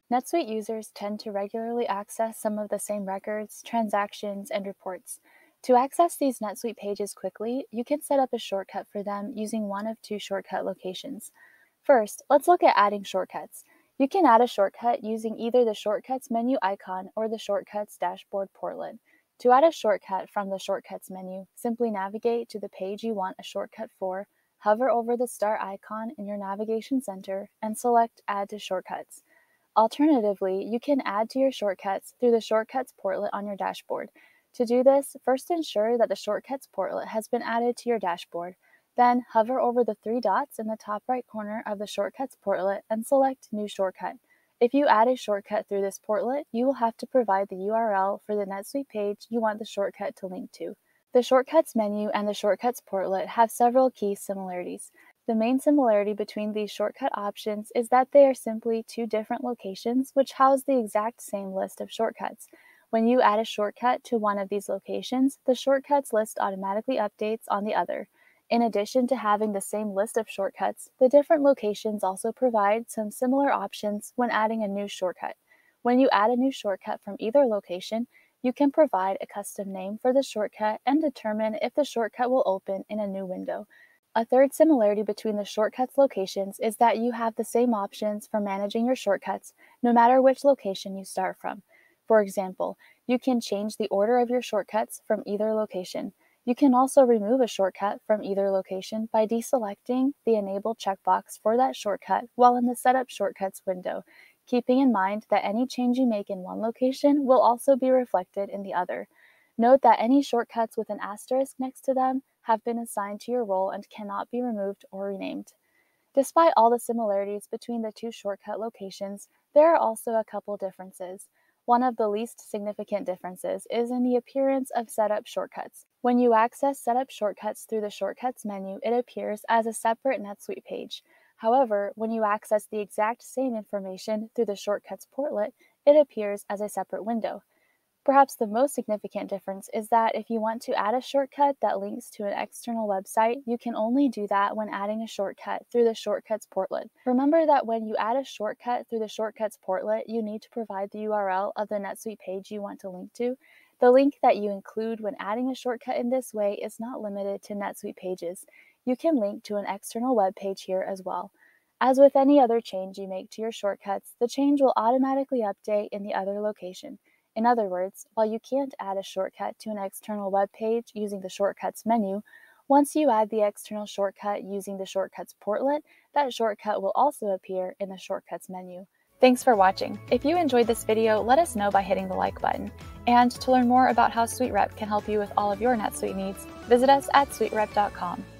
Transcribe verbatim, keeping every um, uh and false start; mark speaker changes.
Speaker 1: NetSuite users tend to regularly access some of the same records, transactions, and reports. To access these NetSuite pages quickly, you can set up a shortcut for them using one of two shortcut locations. First, let's look at adding shortcuts. You can add a shortcut using either the Shortcuts menu icon or the Shortcuts dashboard portlet. To add a shortcut from the Shortcuts menu, simply navigate to the page you want a shortcut for, hover over the star icon in your navigation center, and select Add to Shortcuts. Alternatively, you can add to your shortcuts through the Shortcuts portlet on your dashboard. To do this, first ensure that the Shortcuts portlet has been added to your dashboard. Then, hover over the three dots in the top right corner of the Shortcuts portlet and select New Shortcut. If you add a shortcut through this portlet, you will have to provide the U R L for the NetSuite page you want the shortcut to link to. The Shortcuts menu and the Shortcuts portlet have several key similarities. The main similarity between these shortcut options is that they are simply two different locations which house the exact same list of shortcuts. When you add a shortcut to one of these locations, the shortcuts list automatically updates on the other. In addition to having the same list of shortcuts, the different locations also provide some similar options when adding a new shortcut. When you add a new shortcut from either location, you can provide a custom name for the shortcut and determine if the shortcut will open in a new window. A third similarity between the shortcuts locations is that you have the same options for managing your shortcuts no matter which location you start from. For example, you can change the order of your shortcuts from either location. You can also remove a shortcut from either location by deselecting the Enable checkbox for that shortcut while in the Setup Shortcuts window, keeping in mind that any change you make in one location will also be reflected in the other. Note that any shortcuts with an asterisk next to them have been assigned to your role and cannot be removed or renamed. Despite all the similarities between the two shortcut locations, there are also a couple differences. One of the least significant differences is in the appearance of Setup Shortcuts. When you access Setup Shortcuts through the Shortcuts menu, it appears as a separate NetSuite page. However, when you access the exact same information through the Shortcuts portlet, it appears as a separate window. Perhaps the most significant difference is that if you want to add a shortcut that links to an external website, you can only do that when adding a shortcut through the Shortcuts portlet. Remember that when you add a shortcut through the Shortcuts portlet, you need to provide the U R L of the NetSuite page you want to link to. The link that you include when adding a shortcut in this way is not limited to NetSuite pages. You can link to an external web page here as well. As with any other change you make to your shortcuts, the change will automatically update in the other location. In other words, while you can't add a shortcut to an external web page using the Shortcuts menu, once you add the external shortcut using the Shortcuts portlet, that shortcut will also appear in the Shortcuts menu. Thanks for watching. If you enjoyed this video, let us know by hitting the like button. And to learn more about how SuiteRep can help you with all of your NetSuite needs, visit us at SuiteRep dot com.